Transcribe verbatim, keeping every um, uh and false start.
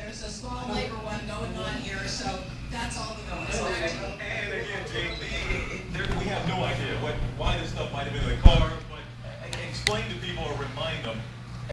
there's a small labor one going on here, so